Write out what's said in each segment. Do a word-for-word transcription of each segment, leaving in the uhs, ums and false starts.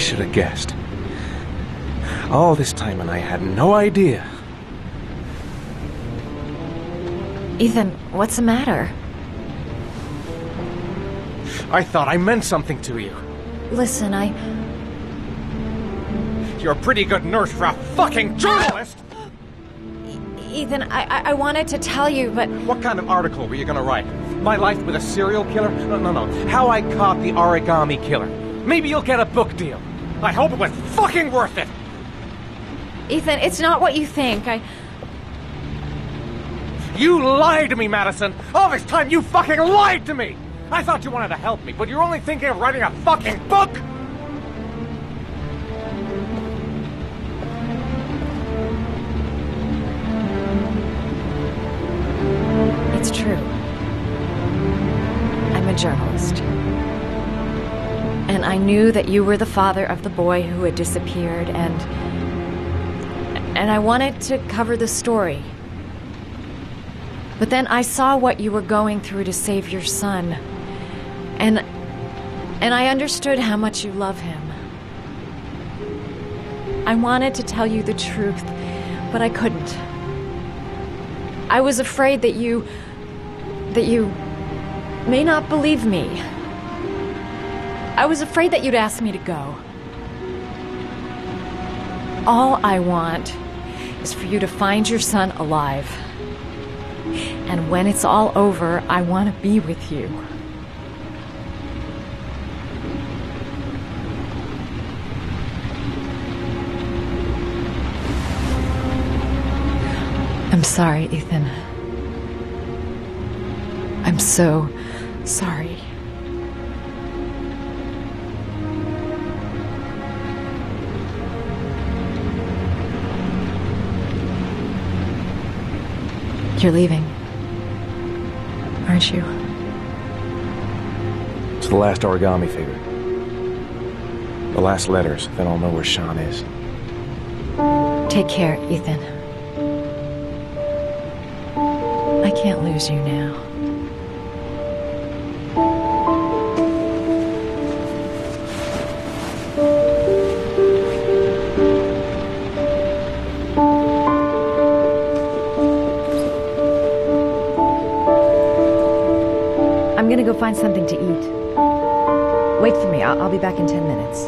should have guessed. All this time and I had no idea. Ethan, what's the matter? I thought I meant something to you. Listen, I... You're a pretty good nurse for a fucking journalist! Ethan, I, I, I wanted to tell you, but... What kind of article were you gonna write? My life with a serial killer? No, no, no. How I caught the origami killer. Maybe you'll get a book deal. I hope it was fucking worth it! Ethan, it's not what you think. I... You lied to me, Madison! All this time you fucking lied to me! I thought you wanted to help me, but you're only thinking of writing a fucking book! It's true. I'm a journalist. And I knew that you were the father of the boy who had disappeared, and... And I wanted to cover the story. But then I saw what you were going through to save your son. And... And I understood how much you love him. I wanted to tell you the truth, but I couldn't. I was afraid that you... that you may not believe me. I was afraid that you'd ask me to go. All I want is for you to find your son alive. And when it's all over, I want to be with you. I'm sorry, Ethan. I'm so sorry. You're leaving, aren't you? It's the last origami figure. The last letters, then I'll know where Sean is. Take care, Ethan. I can't lose you now. I'm gonna go find something to eat. Wait for me. I'll, I'll be back in ten minutes.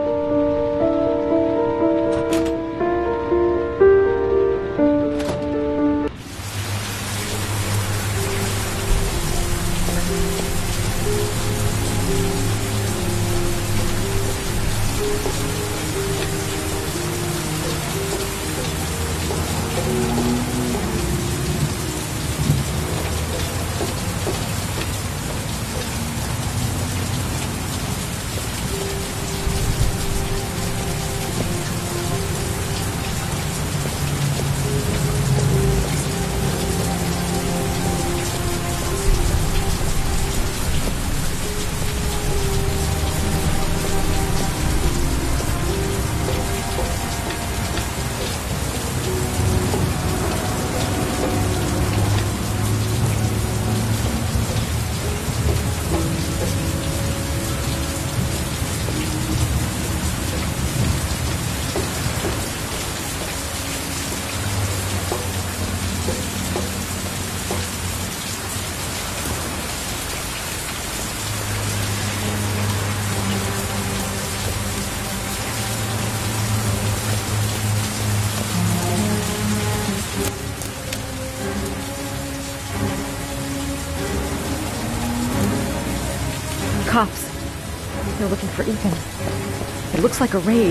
Cops. They're looking for Ethan. It looks like a raid.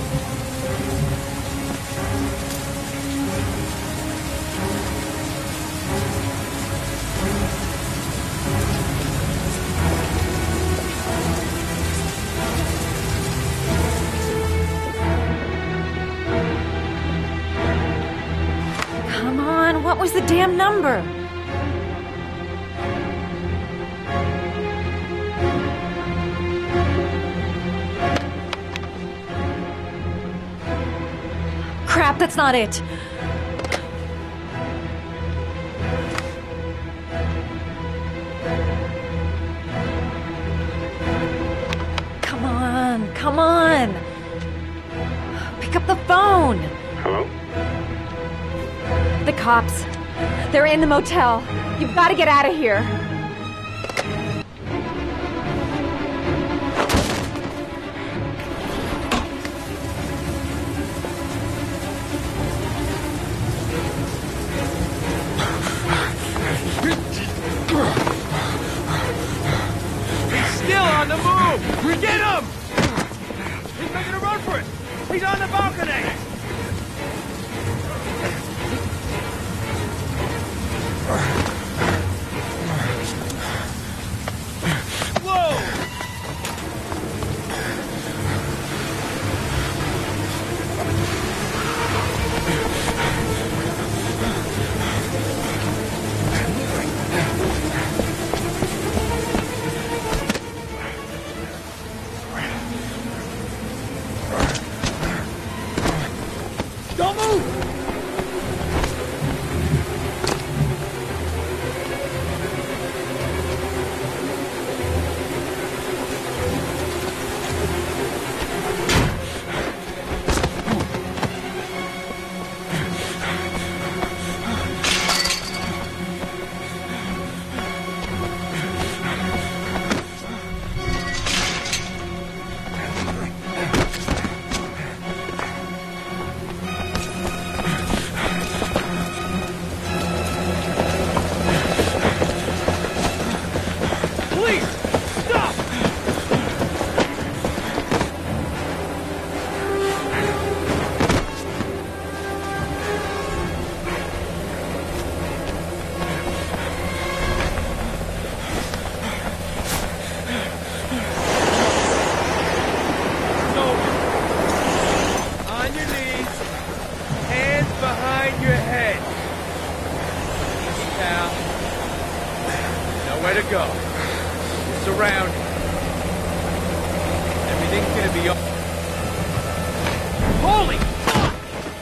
Come on, what was the damn number? Crap, that's not it. Come on, come on. Pick up the phone. Hello? The cops. They're in the motel. You've got to get out of here. Still on the move! Get him! He's making a run for it! He's on the balcony! Don't move! Nowhere to go. Surrounded. Everything's gonna be... Holy fuck!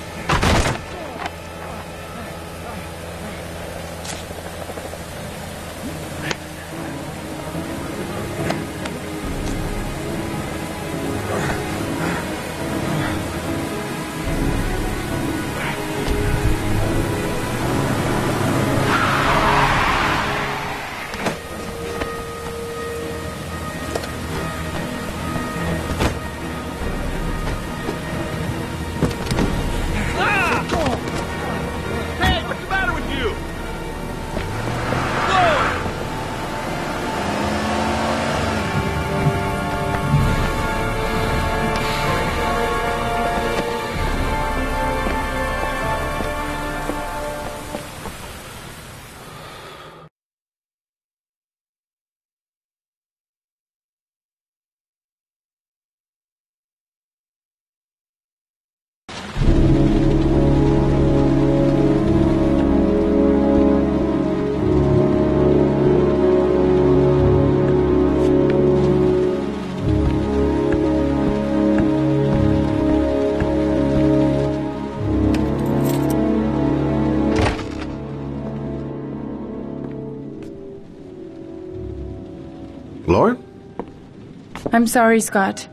Lauren? I'm sorry, Scott.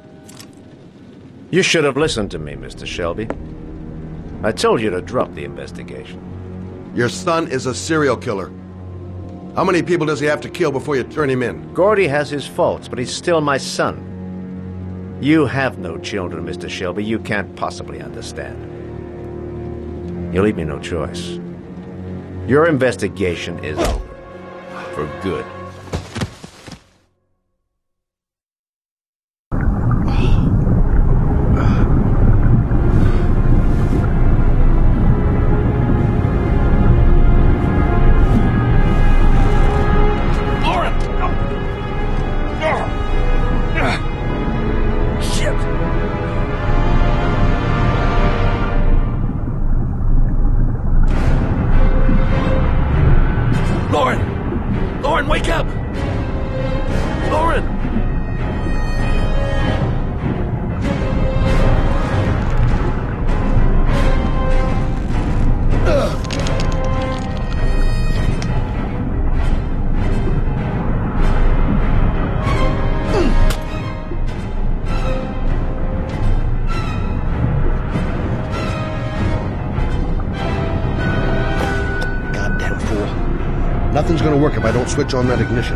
You should have listened to me, Mister Shelby. I told you to drop the investigation. Your son is a serial killer. How many people does he have to kill before you turn him in? Gordy has his faults, but he's still my son. You have no children, Mister Shelby. You can't possibly understand. You leave me no choice. Your investigation is over. For good. Lauren! Lauren, wake up! Nothing's gonna work if I don't switch on that ignition.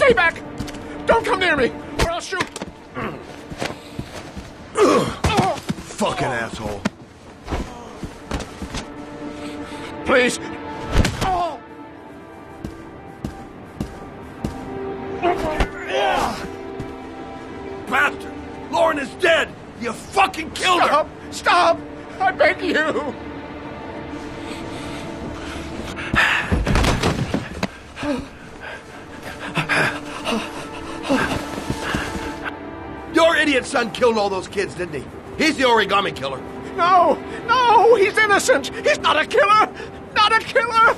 Stay back! Don't come near me, or I'll shoot! Fucking asshole. Please! Bastard! Lauren is dead! You fucking killed her! Stop! Stop! I beg you! Your idiot son killed all those kids, didn't he? He's the origami killer. No! No! He's innocent! He's not a killer! Not a killer!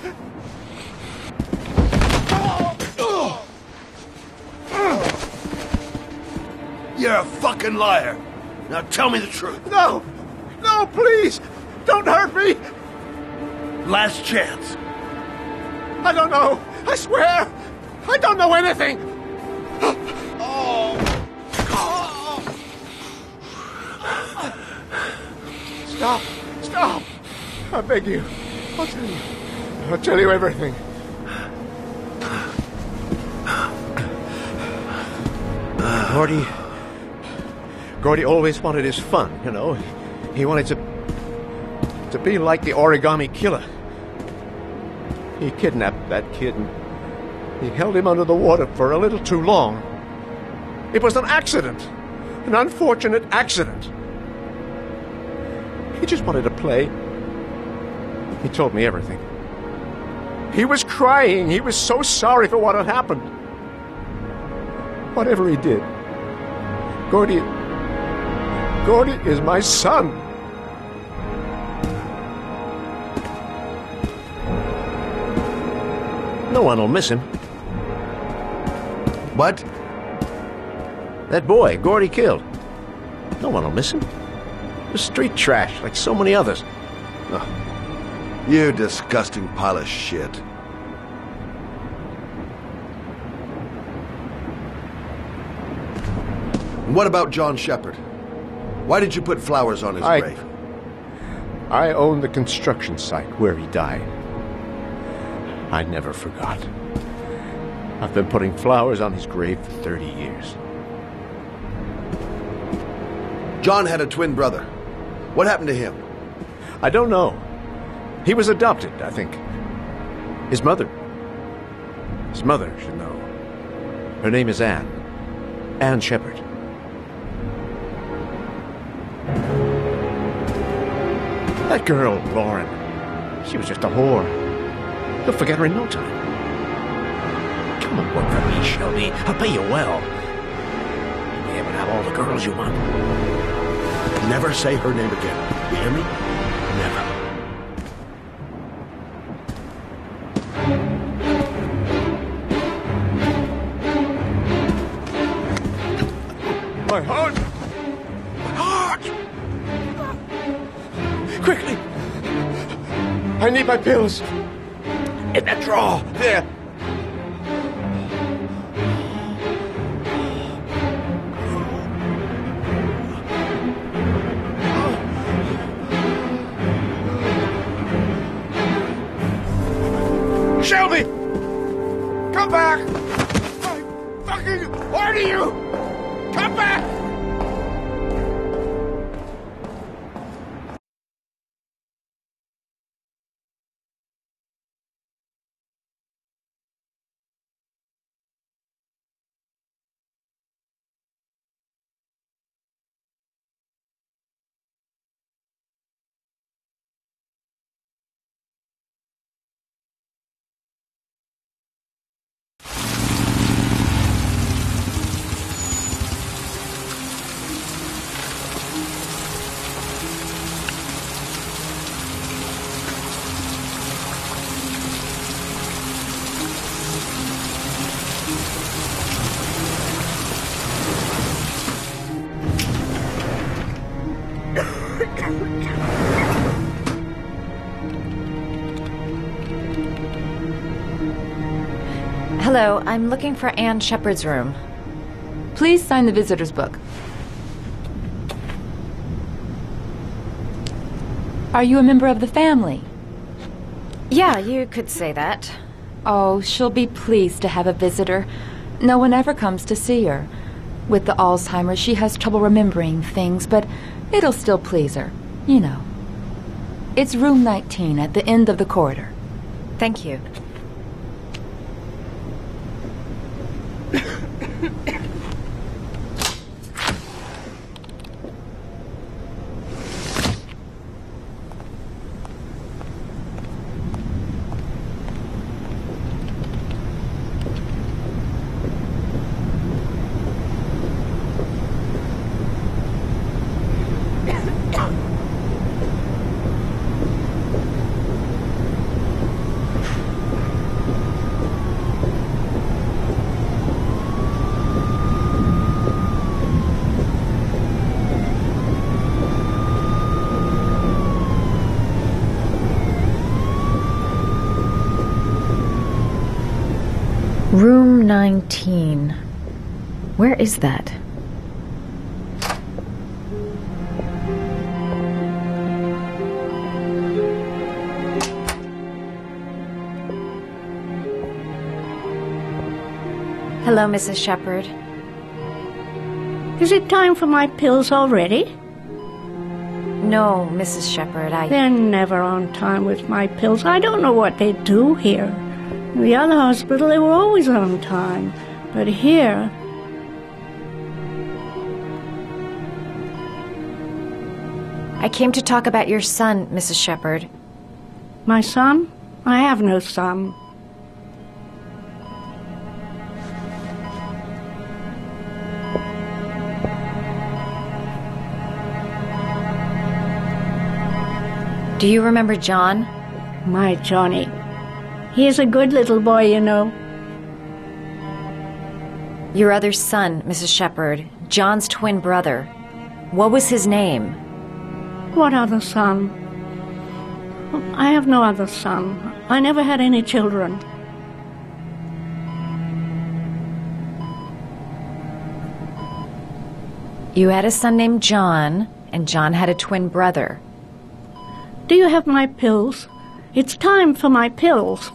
You're a fucking liar. Now tell me the truth. No! No, please! Don't hurt me! Last chance. I don't know! I swear! I don't know anything! Stop! Stop! I beg you. I'll tell you. I'll tell you everything. Gordy... Gordy always wanted his fun, you know. He wanted to... to be like the origami killer. He kidnapped that kid and he held him under the water for a little too long. It was an accident. An unfortunate accident. He just wanted to play. He told me everything. He was crying. He was so sorry for what had happened. Whatever he did, Gordy... Gordy is my son. No one will miss him. What? That boy, Gordy killed. No one will miss him. The street trash, like so many others. Oh, you disgusting pile of shit. And what about John Shepard? Why did you put flowers on his I, grave? I own the construction site where he died. I never forgot. I've been putting flowers on his grave for thirty years. John had a twin brother. What happened to him? I don't know. He was adopted, I think. His mother. His mother should know. Her name is Anne. Anne Shepard. That girl, Lauren, she was just a whore. You'll forget her in no time. Come and work for me, Shelby. I'll pay you well. You'll be able to have all the girls you want. Never say her name again. You hear me? Never. My heart! My heart! Quickly! I need my pills. In that drawer. There. Shelby! Come back! I fucking order you! Come back! Hello, I'm looking for Anne Shepard's room. Please sign the visitor's book. Are you a member of the family? Yeah, you could say that. Oh, she'll be pleased to have a visitor. No one ever comes to see her. With the Alzheimer's, she has trouble remembering things, but it'll still please her, you know. It's room nineteen at the end of the corridor. Thank you. Room nineteen. Where is that? Hello, Missus Shepherd. Is it time for my pills already? No, Missus Shepherd, I... They're never on time with my pills. I don't know what they do here. In the other hospital, they were always on time. But here... I came to talk about your son, Missus Shepherd. My son? I have no son. Do you remember John? My Johnny. He is a good little boy, you know. Your other son, Missus Shepherd, John's twin brother. What was his name? What other son? I have no other son. I never had any children. You had a son named John, and John had a twin brother. Do you have my pills? It's time for my pills.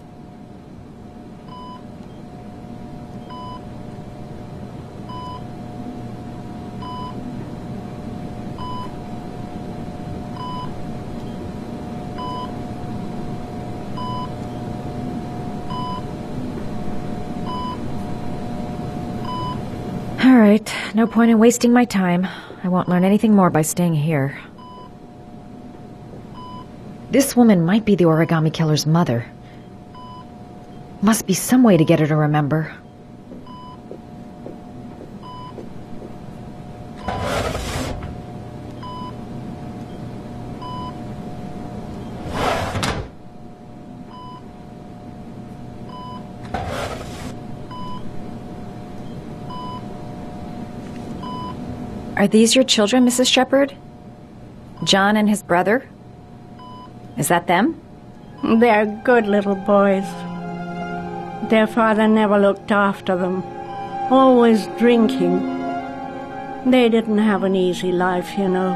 All right, no point in wasting my time. I won't learn anything more by staying here. This woman might be the origami killer's mother. Must be some way to get her to remember. Are these your children, Missus Shepherd? John and his brother? Is that them? They're good little boys. Their father never looked after them. Always drinking. They didn't have an easy life, you know.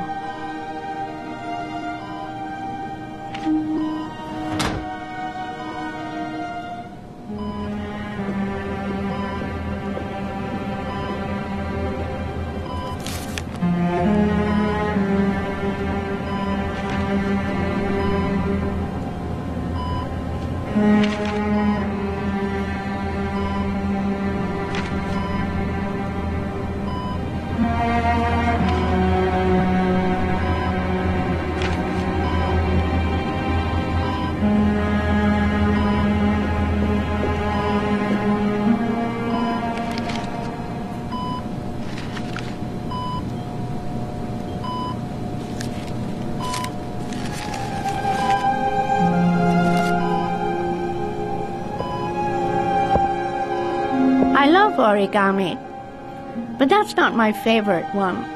I love origami, but that's not my favorite one.